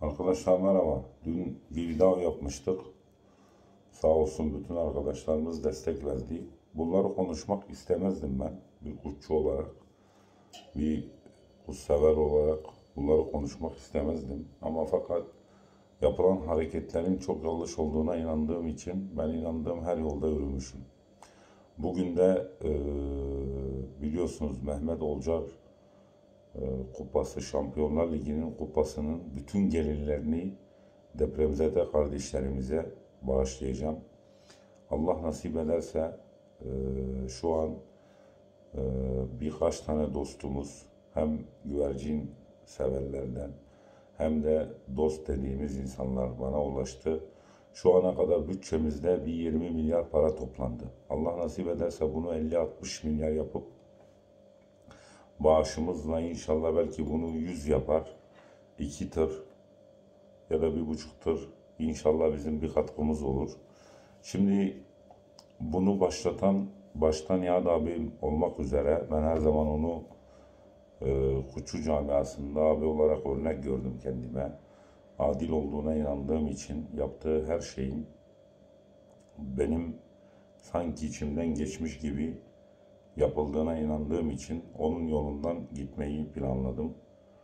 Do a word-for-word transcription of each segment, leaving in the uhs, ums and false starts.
Arkadaşlar merhaba. Dün bir video yapmıştık. Sağ olsun bütün arkadaşlarımız destek verdi. Bunları konuşmak istemezdim ben. Bir kuşçu olarak, bir kuşsever olarak bunları konuşmak istemezdim. Ama fakat yapılan hareketlerin çok yanlış olduğuna inandığım için ben inandığım her yolda yürümüşüm. Bugün de e, biliyorsunuz Mehmet Olcar e, kupası, Şampiyonlar Ligi'nin kupasının bütün gelirlerini depremzede kardeşlerimize bağışlayacağım. Allah nasip ederse e, şu an e, birkaç tane dostumuz hem güvercin severlerden hem de dost dediğimiz insanlar bana ulaştı. Şu ana kadar bütçemizde bir yirmi milyar para toplandı. Allah nasip ederse bunu elli altmış milyar yapıp bağışımızla inşallah belki bunu yüz yapar. iki tır ya da bir buçuk tır inşallah bizim bir katkımız olur. Şimdi bunu başlatan baştan Nihat abim olmak üzere ben her zaman onu e, Kuşçu camiasında abi olarak örnek gördüm kendime. Adil olduğuna inandığım için yaptığı her şeyin benim sanki içimden geçmiş gibi yapıldığına inandığım için onun yolundan gitmeyi planladım.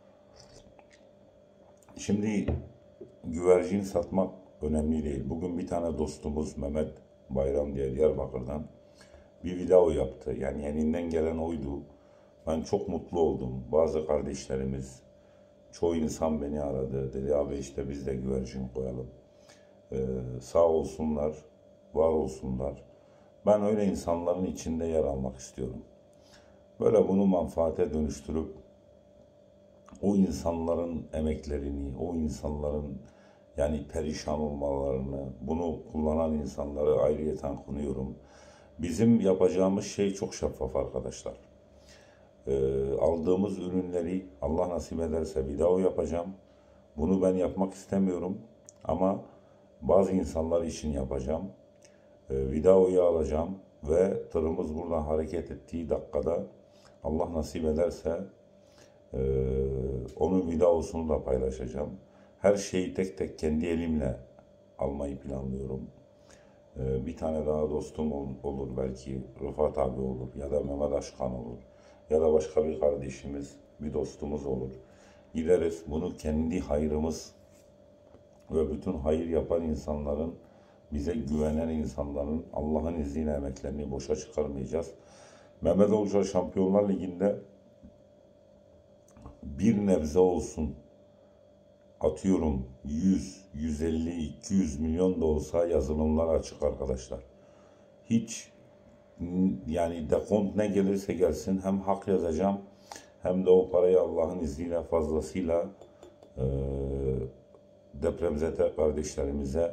Şimdi güvercin satmak önemli değil. Bugün bir tane dostumuz Mehmet Bayram diye Diyarbakır'dan bir video yaptı. Yani elinden gelen oydu. Ben çok mutlu oldum. Bazı kardeşlerimiz, çoğu insan beni aradı. Dedi abi işte biz de güvercin koyalım. Ee, sağ olsunlar, var olsunlar. Ben öyle insanların içinde yer almak istiyorum. Böyle bunu manfaate dönüştürüp o insanların emeklerini, o insanların yani perişan olmalarını, bunu kullanan insanları ayrıyeten kınıyorum. Bizim yapacağımız şey çok şeffaf arkadaşlar. Ee, aldığımız ürünleri Allah nasip ederse video yapacağım. Bunu ben yapmak istemiyorum ama bazı insanlar için yapacağım. Ee, videoyu alacağım ve tırımız buradan hareket ettiği dakikada Allah nasip ederse e, onun videosunu da paylaşacağım. Her şeyi tek tek kendi elimle almayı planlıyorum. Ee, bir tane daha dostum olur belki Rıfat abi olur ya da Mehmet Aşkan olur ya da başka bir kardeşimiz, bir dostumuz olur. Gideriz bunu kendi hayrımız ve bütün hayır yapan insanların, bize güvenen insanların Allah'ın izniyle emeklerini boşa çıkarmayacağız. Mehmet Olcar Şampiyonlar Ligi'nde bir nebze olsun atıyorum yüz, yüz elli, iki yüz milyon da olsa yazılımlar açık arkadaşlar. Hiç yani dekont ne gelirse gelsin hem hak yazacağım hem de o parayı Allah'ın izniyle fazlasıyla e, depremzede kardeşlerimize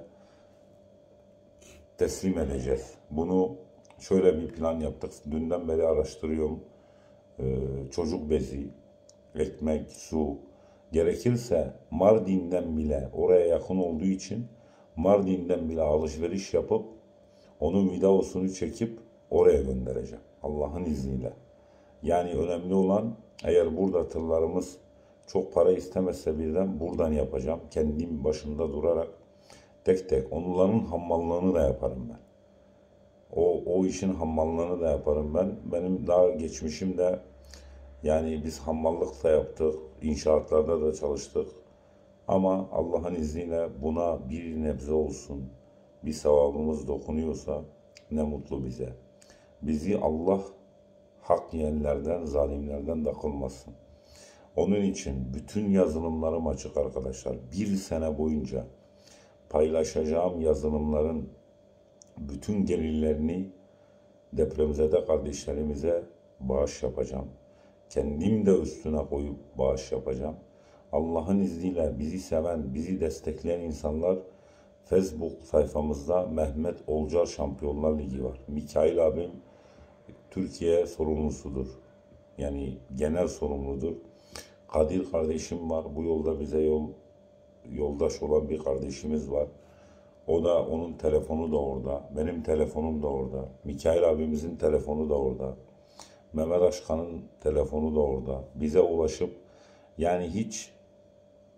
teslim edeceğiz. Bunu şöyle bir plan yaptık. Dünden beri araştırıyorum. E, çocuk bezi, ekmek, su, gerekirse Mardin'den bile oraya yakın olduğu için Mardin'den bile alışveriş yapıp onun videosunu çekip oraya göndereceğim. Allah'ın izniyle. Yani önemli olan eğer burada tırlarımız çok para istemezse birden buradan yapacağım. Kendim başında durarak tek tek onların hammallığını da yaparım ben. O, o işin hammallığını da yaparım ben. Benim daha geçmişim de yani biz hammallık da yaptık, inşaatlarda da çalıştık. Ama Allah'ın izniyle buna bir nebze olsun bir sevabımız dokunuyorsa ne mutlu bize. Bizi Allah hak yiyenlerden, zalimlerden de kılmasın. Onun için bütün yazılımlarım açık arkadaşlar. Bir sene boyunca paylaşacağım yazılımların bütün gelirlerini depremzede kardeşlerimize bağış yapacağım. Kendim de üstüne koyup bağış yapacağım. Allah'ın izniyle bizi seven, bizi destekleyen insanlar Facebook sayfamızda Mehmet Olcar Şampiyonlar Ligi var. Mikail abim Türkiye sorumlusudur. Yani genel sorumludur. Kadir kardeşim var. Bu yolda bize yol yoldaş olan bir kardeşimiz var. O da onun telefonu da orada. Benim telefonum da orada. Mikail abimizin telefonu da orada. Mehmet Aşkan'ın telefonu da orada. Bize ulaşıp yani hiç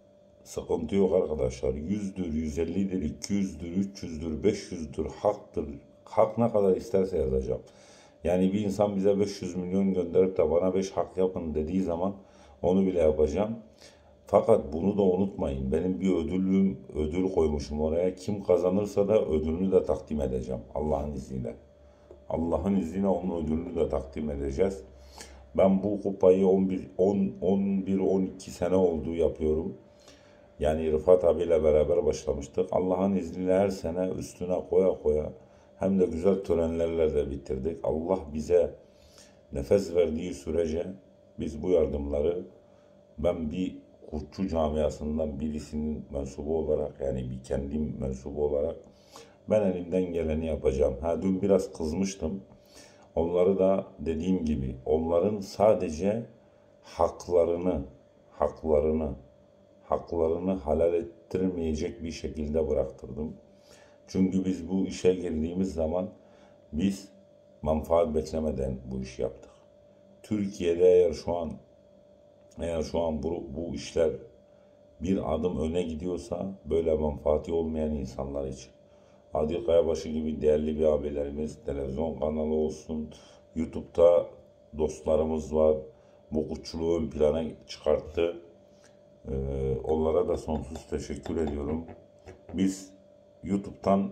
Sıkıntı yok arkadaşlar. yüzdür, yüz ellidir, iki yüzdür, üç yüzdür, beş yüzdür, haktır. Hak ne kadar isterse yazacağım. Yani bir insan bize beş yüz milyon gönderip de bana beş hak yapın dediği zaman onu bile yapacağım. Fakat bunu da unutmayın. Benim bir ödülüm, ödül koymuşum oraya. Kim kazanırsa da ödülünü de takdim edeceğim. Allah'ın izniyle. Allah'ın izniyle onun ödülünü de takdim edeceğiz. Ben bu kupayı on bir, on, on bir, on iki sene oldu yapıyorum. Yani Rıfat abiyle beraber başlamıştık. Allah'ın izniyle her sene üstüne koya koya hem de güzel törenlerle de bitirdik. Allah bize nefes verdiği sürece biz bu yardımları, ben bir Kurtçu camiasından birisinin mensubu olarak, yani bir kendim mensubu olarak ben elimden geleni yapacağım. Ha, dün biraz kızmıştım. Onları da dediğim gibi onların sadece haklarını, haklarını, haklarını halal ettirmeyecek bir şekilde bıraktırdım. Çünkü biz bu işe girdiğimiz zaman biz menfaat beklemeden bu işi yaptık. Türkiye'de eğer şu an eğer şu an bu, bu işler bir adım öne gidiyorsa böyle menfaati olmayan insanlar için. Adil Kayabaşı gibi değerli bir abilerimiz, televizyon kanalı olsun, YouTube'da dostlarımız var. Bu kutçuluğu ön plana çıkarttı. Ee, onlara da sonsuz teşekkür ediyorum. Biz YouTube'dan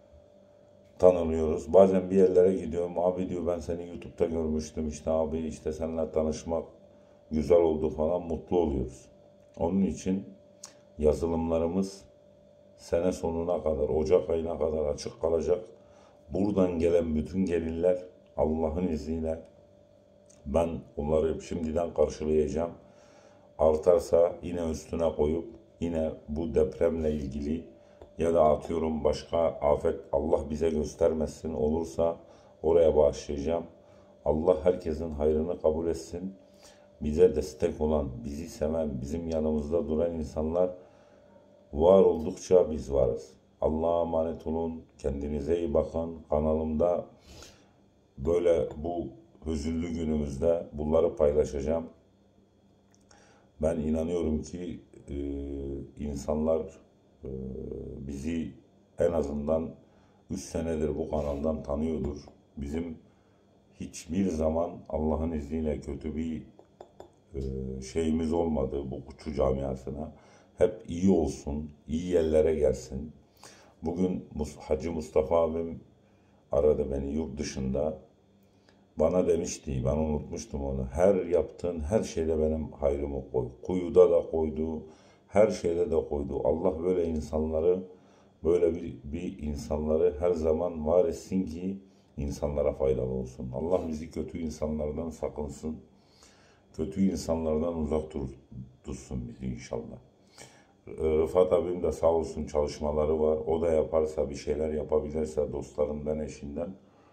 tanınıyoruz. Bazen bir yerlere gidiyorum. Abi diyor, ben seni YouTube'da görmüştüm. İşte abi, işte seninle tanışmak güzel oldu falan, mutlu oluyoruz. Onun için yazılımlarımız sene sonuna kadar, Ocak ayına kadar açık kalacak. Buradan gelen bütün gelirler Allah'ın izniyle ben onları şimdiden karşılayacağım. Artarsa yine üstüne koyup yine bu depremle ilgili ya da atıyorum başka afet Allah bize göstermesin olursa oraya bağışlayacağım. Allah herkesin hayrını kabul etsin. Bize destek olan, bizi seven, bizim yanımızda duran insanlar var oldukça biz varız. Allah'a emanet olun. Kendinize iyi bakın. Kanalımda böyle bu hüzünlü günümüzde bunları paylaşacağım. Ben inanıyorum ki e, insanlar e, bizi en azından üç senedir bu kanaldan tanıyordur. Bizim hiçbir zaman Allah'ın izniyle kötü bir e, şeyimiz olmadı bu Kutçu camiasına. Hep iyi olsun, iyi yerlere gelsin. Bugün Hacı Mustafa abim aradı beni yurt dışında. Bana demişti, ben unutmuştum onu. Her yaptığın her şeyde benim hayrımı koy. Kuyuda da koydu, her şeyde de koydu. Allah böyle insanları, böyle bir, bir insanları her zaman var etsin ki insanlara faydalı olsun. Allah bizi kötü insanlardan sakınsın. Kötü insanlardan uzak dur, tutsun bizi inşallah. Rıfat abim de sağ olsun, çalışmaları var. O da yaparsa, bir şeyler yapabilirse dostlarından, eşinden,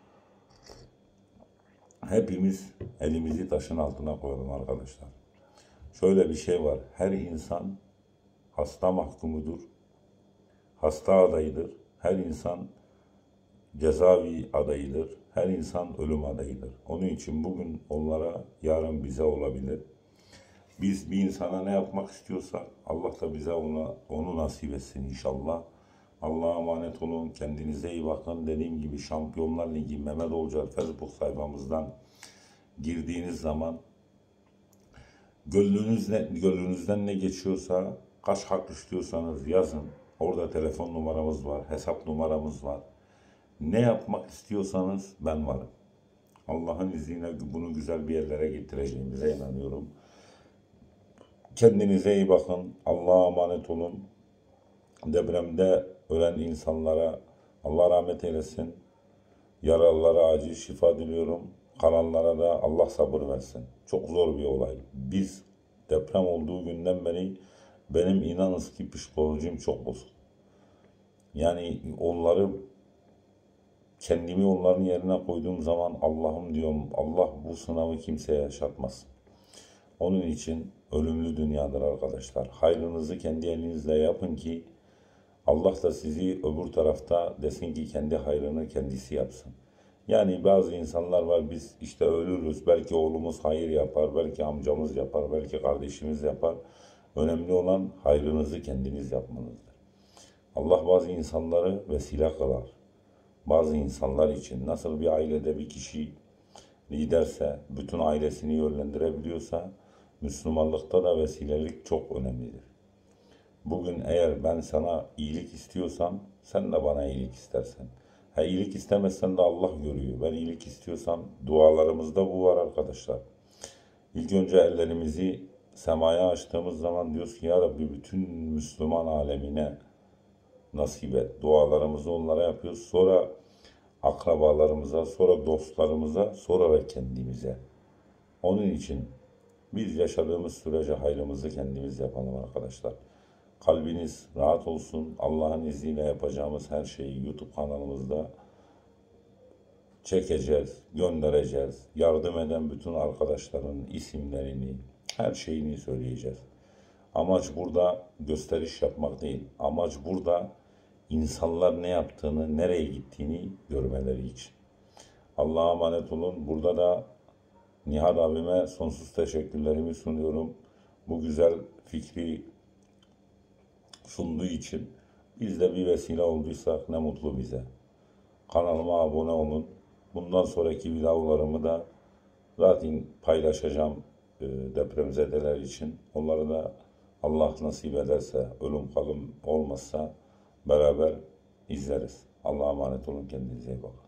hepimiz elimizi taşın altına koyalım arkadaşlar. Şöyle bir şey var. Her insan hasta mahkumudur. Hasta adayıdır. Her insan cezaevi adayıdır. Her insan ölüm adayıdır. Onun için bugün onlara, yarın bize olabilir. Biz bir insana ne yapmak istiyorsak Allah da bize ona, onu nasip etsin inşallah. Allah'a emanet olun. Kendinize iyi bakın. Dediğim gibi Şampiyonlar Ligi Mehmet Olcar Facebook sayfamızdan girdiğiniz zaman gönlünüz ne, gönlünüzden ne geçiyorsa, kaç hak istiyorsanız yazın. Orada telefon numaramız var, hesap numaramız var. Ne yapmak istiyorsanız ben varım. Allah'ın izniyle bunu güzel bir yerlere getireceğimize inanıyorum. Kendinize iyi bakın. Allah'a emanet olun. Depremde ölen insanlara Allah rahmet eylesin. Yaralılara acil şifa diliyorum. Kalanlara da Allah sabır versin. Çok zor bir olay. Biz deprem olduğu günden beri benim inanız ki psikolojim çok bozuk. Yani onları, kendimi onların yerine koyduğum zaman Allah'ım diyorum, Allah bu sınavı kimseye yaşatmasın. Onun için ölümlü dünyadır arkadaşlar. Hayrınızı kendi elinizle yapın ki Allah da sizi öbür tarafta desin ki kendi hayrını kendisi yapsın. Yani bazı insanlar var, biz işte ölürüz, belki oğlumuz hayır yapar, belki amcamız yapar, belki kardeşimiz yapar. Önemli olan hayrınızı kendiniz yapmanızdır. Allah bazı insanları vesile kılar. Bazı insanlar için nasıl bir ailede bir kişi liderse, bütün ailesini yönlendirebiliyorsa, Müslümanlıkta da vesilelik çok önemlidir. Bugün eğer ben sana iyilik istiyorsam, sen de bana iyilik istersen. Ha iyilik istemezsen de Allah görüyor. Ben iyilik istiyorsam dualarımızda bu var arkadaşlar. İlk önce ellerimizi semaya açtığımız zaman diyoruz ki ya Rabbi bütün Müslüman alemine nasip et. Dualarımızı onlara yapıyoruz. Sonra akrabalarımıza, sonra dostlarımıza, sonra da kendimize. Onun için biz yaşadığımız sürece hayrımızı kendimiz yapalım arkadaşlar. Kalbiniz rahat olsun. Allah'ın izniyle yapacağımız her şeyi YouTube kanalımızda çekeceğiz, göndereceğiz. Yardım eden bütün arkadaşların isimlerini, her şeyini söyleyeceğiz. Amaç burada gösteriş yapmak değil. Amaç burada insanlar ne yaptığını, nereye gittiğini görmeleri için. Allah'a emanet olun. Burada da Nihat abime sonsuz teşekkürlerimi sunuyorum. Bu güzel fikri sunduğu için biz de bir vesile olduysak ne mutlu bize. Kanalıma abone olun. Bundan sonraki videolarımı da zaten paylaşacağım e, depremzedeler için. Onları da Allah nasip ederse, ölüm kalım olmazsa beraber izleriz. Allah'a emanet olun. Kendinize iyi bakın.